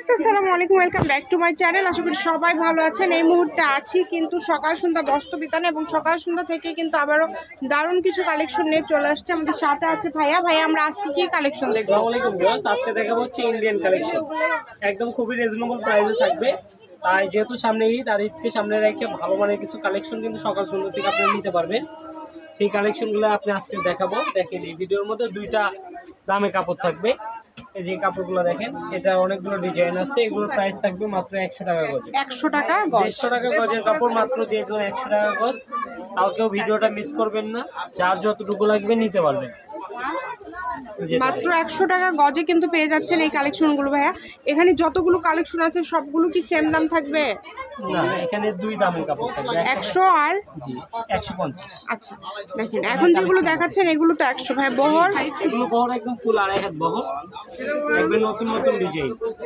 আসসালামু আলাইকুম, welcome back to my channel. আশা করি সবাই ভালো আছেন। এই মুহূর্তে আছি কিন্তু সকাল সন্ধ্যা বস্ত্র বিতানে এবং সকাল সন্ধ্যা থেকে কিন্তু আবারও দারুণ কিছু কালেকশন নিয়ে চলে আসছে। আমাদের সাথে আছে ভাইয়া। আমরা আজকে কি কালেকশন দেখব? আসসালামু আলাইকুম ভিউয়ার্স, আজকে দেখাবো হচ্ছে ইন্ডিয়ান কালেকশন। একদম খুবই রিজনেবল প্রাইসে থাকবে। তাই যেহেতু সামনে ঈদ, আর ঈদকে সামনে রেখে ভালো মানের কিছু কালেকশন কিন্তু সকাল সন্ধ্যা থেকে আপনি নিতে পারবেন। সেই কালেকশনগুলো আপনি আজকে দেখাবো। দেখেন এই ভিডিওর মধ্যে দুইটা দামে কাপড় থাকবে। এই যে কাপড়গুলো দেখেন, এটা অনেকগুলো ডিজাইন আছে। এগুলোর প্রাইস থাকবে মাত্র 100 টাকা গজ। 100 টাকা গজ। 150 টাকা গজের কাপড় মাত্র দিয়ে দেবেন 100 টাকা গজ। তাও কেউ ভিডিওটা মিস করবেন না, যার যতটুকু লাগবে নিতে পারবেন। মাত্র 100 টাকা গজে কিন্তু পেয়ে যাচ্ছেন এই কালেকশনগুলো ভাইয়া। এখানে যতগুলো কালেকশন আছে সবগুলো কি সেম দাম থাকবে? না, এখানে দুই দামের কাপড় থাকবে, 100 আর জি 150। আচ্ছা দেখেন, এখন যেগুলো দেখাচ্ছেন এগুলো তো 100 ভাই। বহর এগুলো বহর একদম ফুল আড়াই হাত বহর, একদম নতুন নতুন ডিজাইন।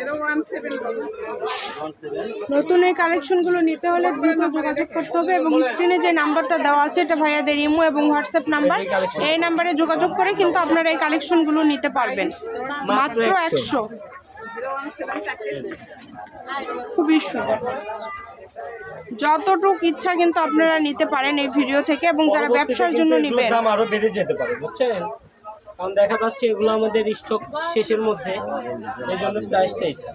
নতুন এই কালেকশনগুলো নিতে হলে দ্রুত যোগাযোগ করতে হবে এবং স্ক্রিনে যে নাম্বারটা দেওয়া আছে এটা ভাইয়াদের ইমো এবং হোয়াটসঅ্যাপ নাম্বার। এই নাম্বারে যোগাযোগ করে কিন্তু আপনারা এই কালেকশনগুলো নিতে পারবেন মাত্র 100। খুবই সুন্দর, যতটুকু ইচ্ছা কিন্তু আপনারা নিতে পারেন এই ভিডিও থেকে। এবং যারা ব্যবসার জন্য নেবেন দাম আরো বেড়ে যেতে পারে, বুঝছেন? কারণ দেখা যাচ্ছে এগুলো আমাদের স্টক শেষের মধ্যে, এই জন্য প্রাইসটা এটা।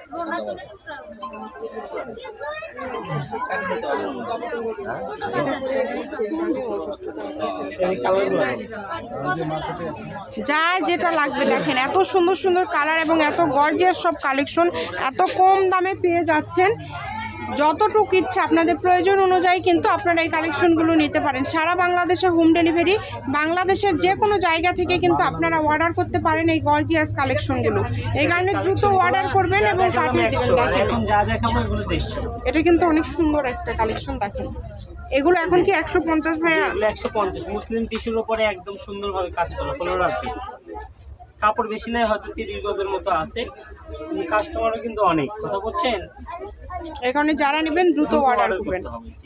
যার যেটা লাগবে দেখেন, এত সুন্দর সুন্দর কালার এবং এত গর্জিয়াস সব কালেকশন এত কম দামে পেয়ে যাচ্ছেন। যতটুকু ইচ্ছা আপনাদের প্রয়োজন অনুযায়ী কিন্তু আপনারা এই কালেকশনগুলো নিতে পারেন। সারা বাংলাদেশে হোম ডেলিভারি, বাংলাদেশের যে কোনো জায়গা থেকে কিন্তু আপনারা অর্ডার করতে পারেন এই গর্জিয়াস কালেকশনগুলো। এই কারণে দ্রুত অর্ডার করবেন এবং পাঠিয়ে দেবেন। দেখেন এটা কিন্তু অনেক সুন্দর একটা কালেকশন। দেখেন এগুলো এখন কি 150 ভাইয়া? 150 মুসলিম টিস্যুর উপরে একদম সুন্দরভাবে কাজ করা, ফ্লোরাল প্রিন্ট। কাপড় বেশি নাই, হয়তো 30 গজের মতো আছে। কাস্টমারও কিন্তু অনেক, কথা বলছেন? এখানে যারা নেবেন দ্রুত অর্ডার করবেন।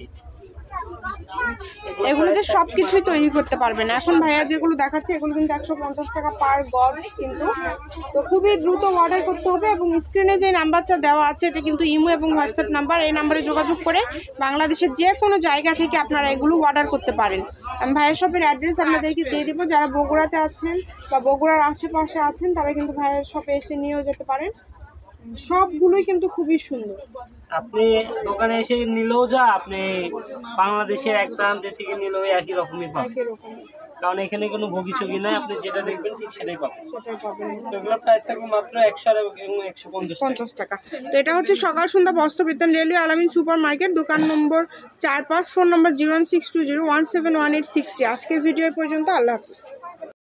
এগুলোতে সব কিছুই তৈরি করতে পারবেন। এখন ভাইয়া যেগুলো দেখাচ্ছে এগুলো কিন্তু 150 টাকা পার গজ কিন্তু। তো খুবই দ্রুত অর্ডার করতে হবে এবং স্ক্রিনে যে নাম্বারটা দেওয়া আছে এটা কিন্তু ইমো এবং হোয়াটসঅ্যাপ নাম্বার। এই নাম্বারে যোগাযোগ করে বাংলাদেশের যে কোনো জায়গা থেকে আপনারা এগুলো অর্ডার করতে পারেন। আমি ভাইয়া শপের অ্যাড্রেস আপনাদেরকে দিয়ে দেবো। যারা বগুড়াতে আছেন বা বগুড়ার আশেপাশে আছেন তারা কিন্তু ভাইয়ের শপে এসে নিয়েও যেতে পারেন। সবগুলোই কিন্তু খুবই সুন্দর। আপনি দোকানে এসে নিলেও যা, আপনি বাংলাদেশের এক প্রান্ত থেকে নিলেও একই রকমই পাবেন, কারণ এখানে কোনো ভোগিচোগি নাই। আপনি যেটা দেখবেন ঠিক সেটাই পাবেন। এগুলোর প্রাইস থাকবে মাত্র 100 এবং 150 টাকা। তো এটা হচ্ছে সকাল সন্ধ্যা বস্ত্র বিতান, রেলওয়ে আলামিন সুপার মার্কেট, দোকান নম্বর 45, ফোন নম্বর 01620171863। আজকের ভিডিও পর্যন্ত। আল্লাহ হাফিজ।